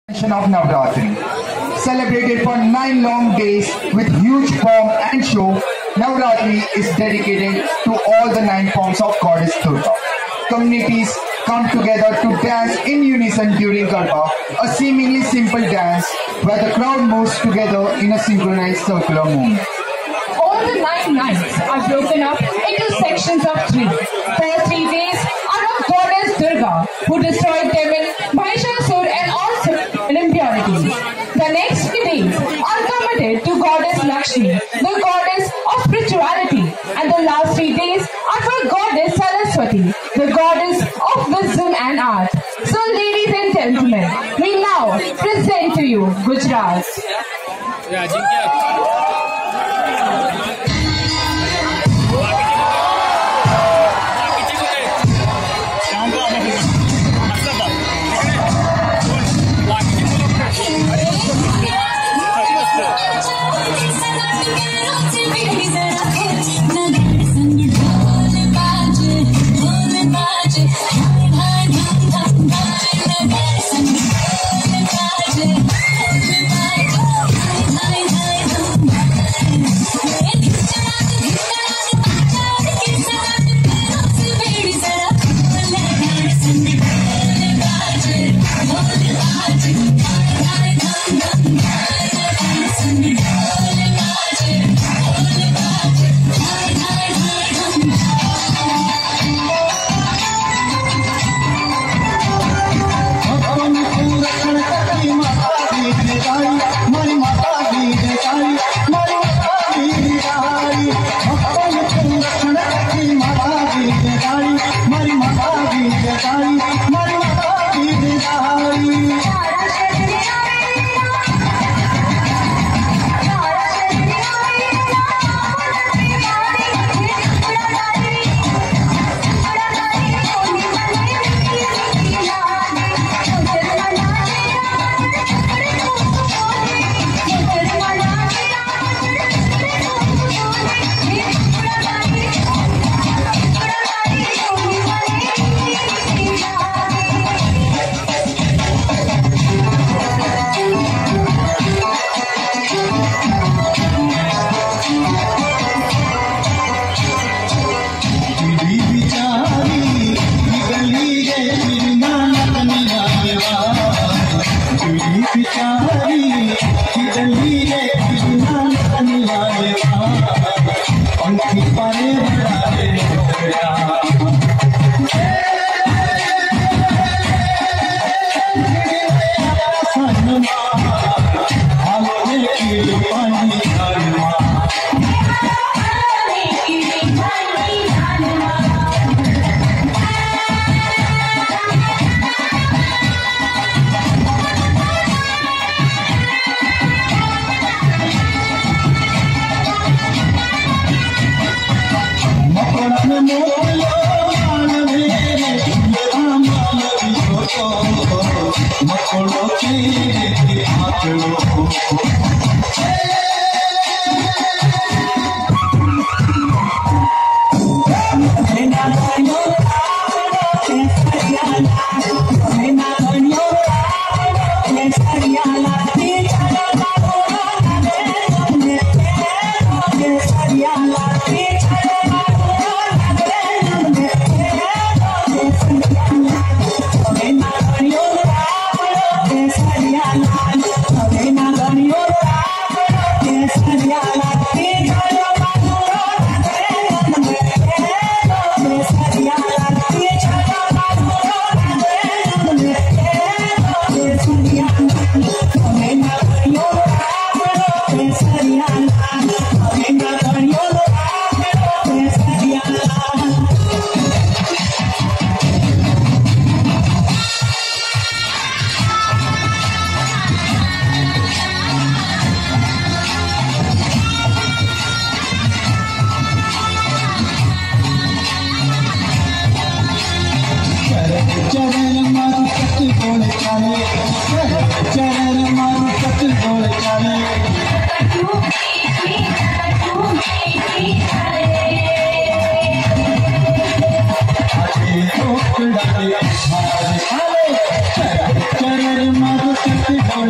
of Navratri. Celebrated for 9 long days with huge pomp and show, Navratri is dedicated to all the 9 forms of Goddess Durga. Communities come together to dance in unison during Garba, a seemingly simple dance where the crowd moves together in a synchronized circular movement. All the 9 nights are broken up into sections of 3. First 3 days are of Goddess Durga, who destroyed Devil, Mahishasur and all impurities. The next 3 days are committed to Goddess Lakshmi, the goddess of spirituality, and the last 3 days are for Goddess Saraswati, the goddess of wisdom and art. So ladies and gentlemen, we now present to you Gujarat.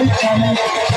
channel.